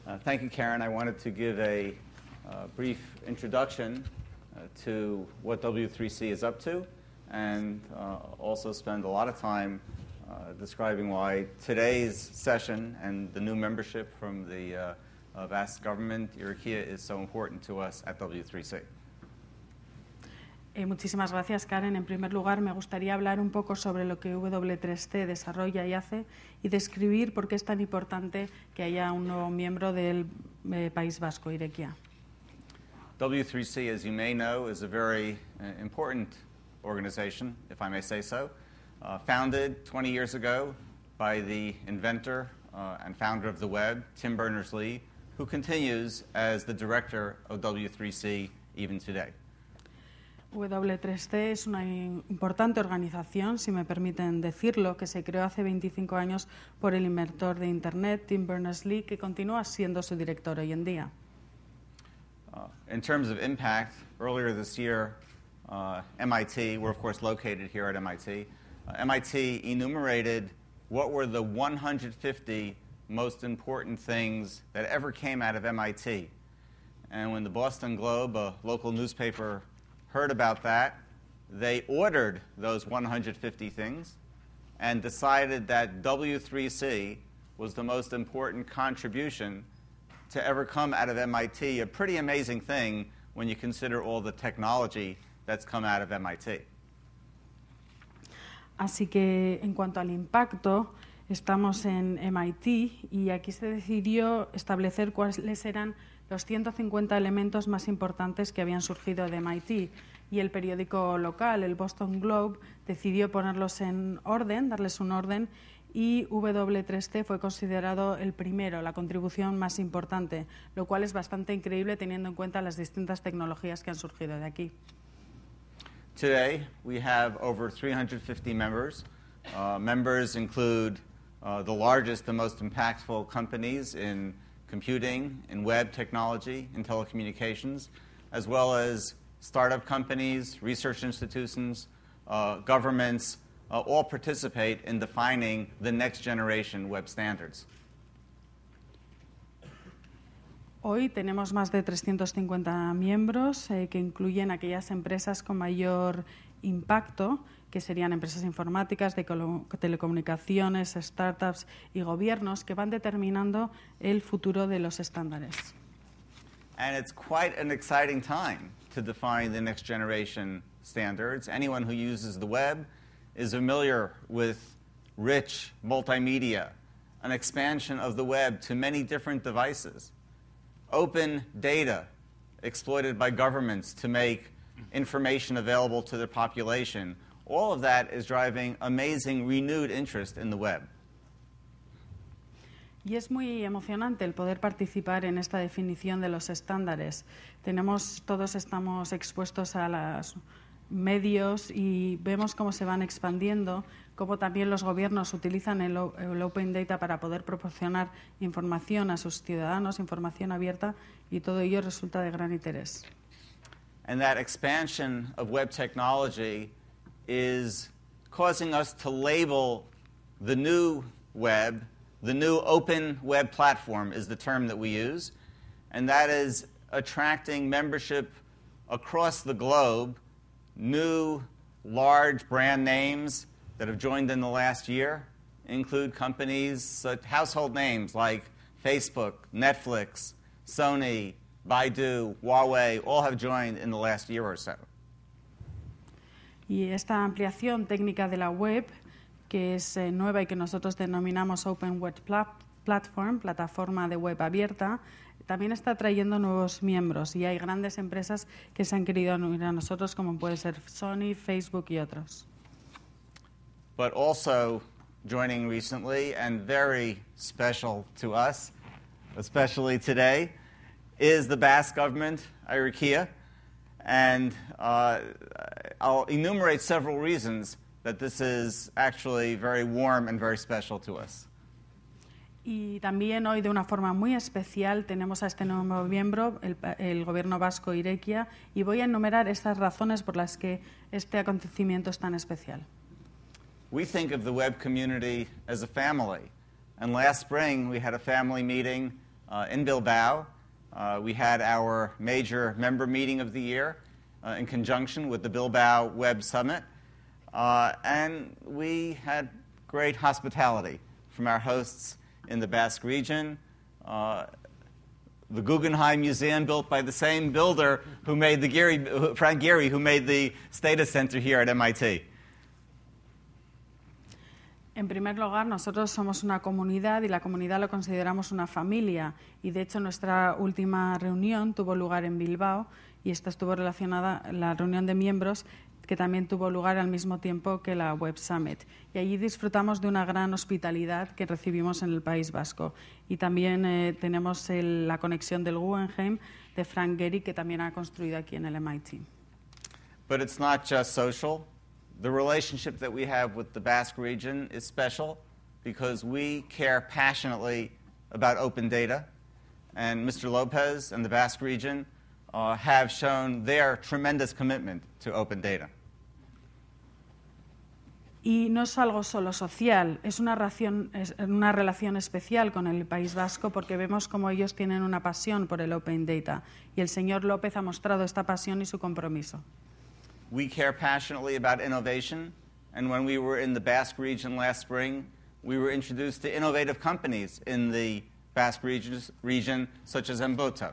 Thank you, Karen. I wanted to give a brief introduction to what W3C is up to, and also spend a lot of time describing why today's session and the new membership from the Basque government, Irekia, is so important to us at W3C. Muchísimas gracias, Karen. En primer lugar, me gustaría hablar un poco sobre lo que W3C desarrolla y hace y describir por qué es tan importante que haya un nuevo miembro del País Vasco, Irekia. W3C, as you may know, is a very important organization, if I may say so, founded 20 years ago by the inventor and founder of the web, Tim Berners-Lee, who continues as the director of W3C even today. W3C es una importante organización, si me permiten decirlo, que se creó hace 25 años por el inventor de Internet, Tim Berners-Lee, que continúa siendo su director hoy en día. In terms of impact, earlier this year, MIT, we're of course located here at MIT, MIT enumerated what were the 150 most important things that ever came out of MIT. And when the Boston Globe, a local newspaper, heard about that, they ordered those 150 things and decided that W3C was the most important contribution to ever come out of MIT, a pretty amazing thing when you consider all the technology that's come out of MIT. Así que en cuanto al impacto, estamos en MIT y aquí se decidió establecer cuáles eran los 150 elementos más importantes que habían surgido de MIT, y el periódico local, el Boston Globe, decidió ponerlos en orden, darles un orden, y W3C fue considerado el primero, la contribución más importante, lo cual es bastante increíble teniendo en cuenta las distintas tecnologías que han surgido de aquí. Today, we have over 350 members. Members include the largest and most impactful companies in computing, in web technology, in telecommunications, as well as startup companies, research institutions, governments, all participate in defining the next generation web standards. Hoy tenemos más de 350 miembros que incluyen aquellas empresas con mayor impacto, que serían empresas informáticas, de telecomunicaciones, startups y gobiernos que van determinando el futuro de los estándares. And it's quite an exciting time to define the next generation standards. Anyone who uses the web is familiar with rich multimedia, an expansion of the web to many different devices, open data exploited by governments to make information available to their population. All of that is driving amazing renewed interest in the web. Y es muy emocionante el poder participar en esta definición de los estándares. Todos estamos expuestos a los medios y vemos cómo se van expandiendo, cómo también los gobiernos utilizan el Open Data para poder proporcionar información a sus ciudadanos, información abierta, y todo ello resulta de gran interés. And that expansion of web technology is causing us to label the new web. The new open web platform is the term that we use, and that is attracting membership across the globe, new large brand names that have joined in the last year include companies, household names like Facebook, Netflix, Sony, Baidu, Huawei, all have joined in the last year or so. Y esta ampliación técnica de la web, que es nueva y que nosotros denominamos Open Web Platform, plataforma de web abierta, también está trayendo nuevos miembros y hay grandes empresas que se han querido unir a nosotros, como puede ser Sony, Facebook y otros. But also joining recently, and very special to us, especially today, is the Basque government, Irekia, and I'll enumerate several reasons that this is actually very warm and very special to us. Y también hoy, de una forma muy especial, tenemos a este nuevo miembro, el gobierno vasco Irekia, y voy a enumerar estas razones por las que este acontecimiento es tan especial. We think of the web community as a family, and last spring we had a family meeting in Bilbao. We had our major member meeting of the year in conjunction with the Bilbao Web Summit. And we had great hospitality from our hosts in the Basque region. The Guggenheim Museum, built by the same builder who made the Frank Gehry, who made the Stata Center here at MIT. En primer lugar, nosotros somos una comunidad y la comunidad lo consideramos una familia. Y de hecho, nuestra última reunión tuvo lugar en Bilbao y esta estuvo relacionada a la reunión de miembros que también tuvo lugar al mismo tiempo que la Web Summit. Y allí disfrutamos de una gran hospitalidad que recibimos en el País Vasco. Y también tenemos la conexión del Guggenheim de Frank Gehry, que también ha construido aquí en el MIT. But it's not just social. The relationship that we have with the Basque region is special because we care passionately about open data. And Mr. Lopez and the Basque region have shown their tremendous commitment to open data. Y no es algo solo social, es una relación especial con el País Vasco porque vemos cómo ellos tienen una pasión por el Open Data y el señor López ha mostrado esta pasión y su compromiso. We care passionately about innovation, and when we were in the Basque region last spring, we were introduced to innovative companies in the Basque region such as Emboto.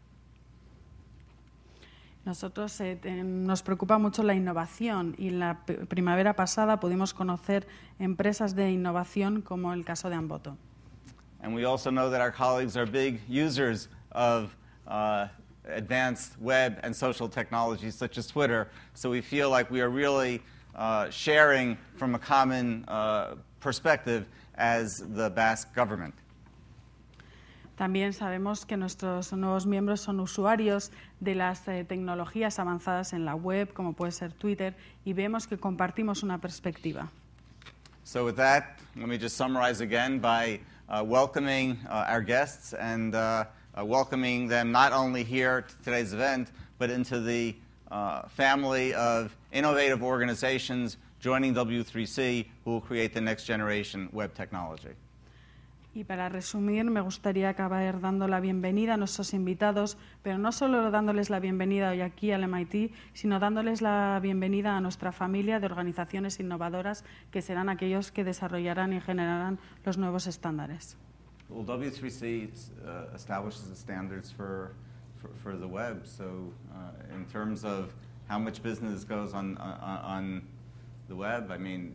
Nosotros nos preocupa mucho la innovación y la primavera pasada pudimos conocer empresas de innovación como el caso de Emboto. And we also know that our colleagues are big users of advanced web and social technologies such as Twitter, so we feel like we are really sharing from a common perspective as the Basque government. También sabemos que nuestros nuevos miembros son usuarios de las tecnologías avanzadas en la web, como puede ser Twitter, y vemos que compartimos una perspectiva. So with that, let me just summarize again by welcoming our guests and welcoming them not only here to today's event, but into the family of innovative organizations joining W3C who will create the next generation web technology. Y para resumir, me gustaría acabar dando la bienvenida a nuestros invitados, pero no solo dándoles la bienvenida hoy aquí al MIT, sino dándoles la bienvenida a nuestra familia de organizaciones innovadoras que serán aquellos que desarrollarán y generarán los nuevos estándares. Well, W3C establishes the standards for the web. So in terms of how much business goes on the web, I mean,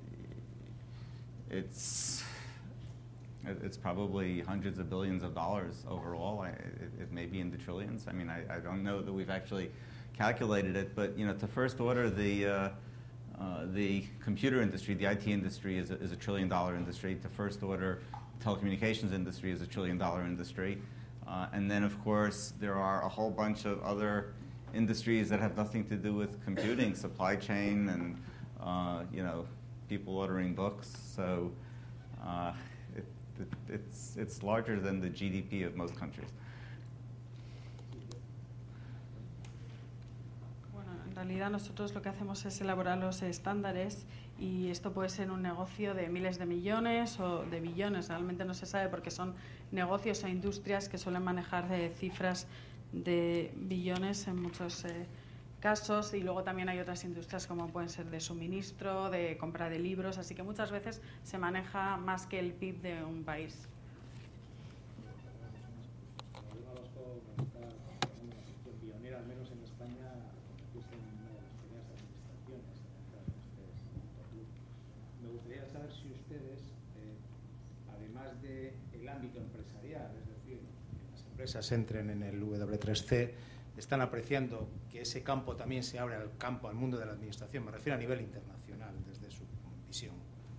it's probably hundreds of billions of dollars overall. It may be in the trillions. I mean, I don't know that we've actually calculated it, but you know, to first order, the computer industry, the IT industry, is a $1 trillion industry. To first order, the telecommunications industry is a $1 trillion industry, and then of course there are a whole bunch of other industries that have nothing to do with computing, supply chain, and you know, people ordering books. So. It's larger than the GDP of most countries. Bueno, en realidad nosotros lo que hacemos es elaborar los estándares y esto puede ser un negocio de miles de millones o de billones. Realmente no se sabe porque son negocios o industrias que suelen manejar cifras de billones en muchos casos, y luego también hay otras industrias como pueden ser de suministro, de compra de libros, así que muchas veces se maneja más que el PIB de un país. Pionera, al menos en España, convertirse en una de las primeras administraciones en entrar en este club. Me gustaría saber si ustedes, además del ámbito empresarial, es decir, que las empresas entren en el W3C, están apreciando que ese campo también se abre al mundo de la administración. Me refiero a nivel internacional, desde su visión.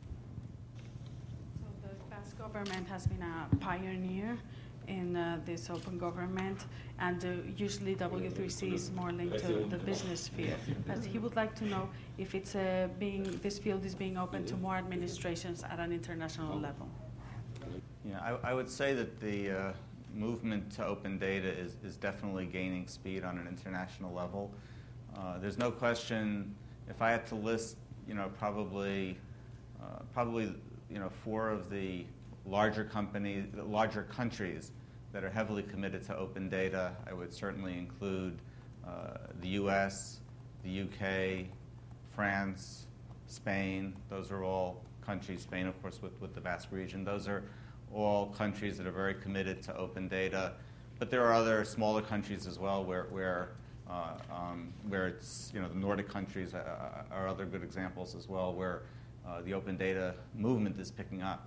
So the Basque government has been a pioneer in this open government, and usually W3C is more linked to the business sphere. But he would like to know if it's this field is being open to more administrations at an international level. Yeah, I would say that the movement to open data is definitely gaining speed on an international level. There's no question. If I had to list, you know, probably, you know, 4 of the larger countries that are heavily committed to open data. I would certainly include the US, the UK, France, Spain. Those are all countries, Spain, of course, with the Basque region. Those are all countries that are very committed to open data. But there are other smaller countries as well where it's, the Nordic countries are other good examples as well, where the open data movement is picking up.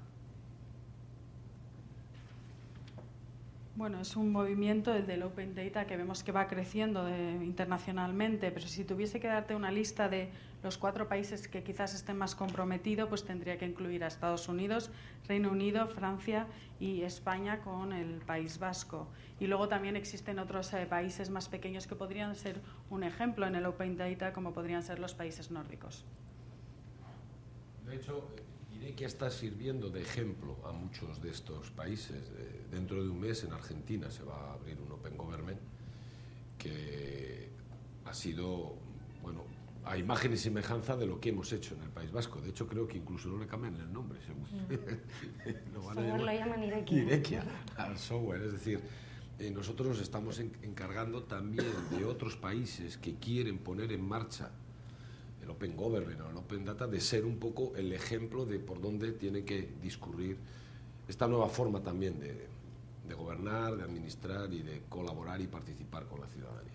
Bueno, es un movimiento, el del Open Data, que vemos que va creciendo internacionalmente, pero si tuviese que darte una lista de los 4 países que quizás estén más comprometidos, pues tendría que incluir a Estados Unidos, Reino Unido, Francia y España con el País Vasco. Y luego también existen otros países más pequeños que podrían ser un ejemplo en el Open Data, como podrían ser los países nórdicos. De hecho, Irekia está sirviendo de ejemplo a muchos de estos países. Dentro de un mes en Argentina se va a abrir un Open Government que ha sido, bueno, a imagen y semejanza de lo que hemos hecho en el País Vasco. De hecho, creo que incluso no le cambian el nombre, según. Lo llaman Irekia. Irekia, al software. Es decir, nosotros nos estamos encargando también de otros países que quieren poner en marcha el Open Government o el Open Data, de ser un poco el ejemplo de por dónde tiene que discurrir esta nueva forma también de gobernar, de administrar y de colaborar y participar con la ciudadanía.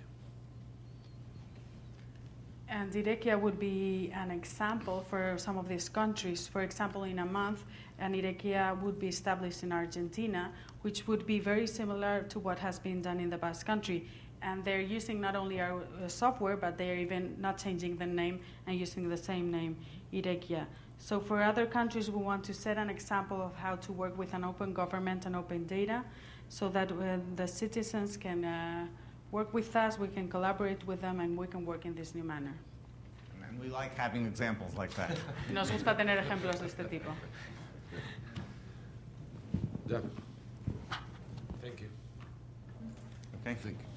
And Irekia would be an example for some of these countries. For example, in a month, an Irekia would be established in Argentina, which would be very similar to what has been done in the Basque Country. And they're using not only our software, but they're even not changing the name and using the same name, Irekia. So for other countries, we want to set an example of how to work with an open government and open data, so that the citizens can work with us, we can collaborate with them, and we can work in this new manner. And we like having examples like that. Nos gusta tener ejemplos de este tipo. Yeah. Thank you. Okay. Thank you.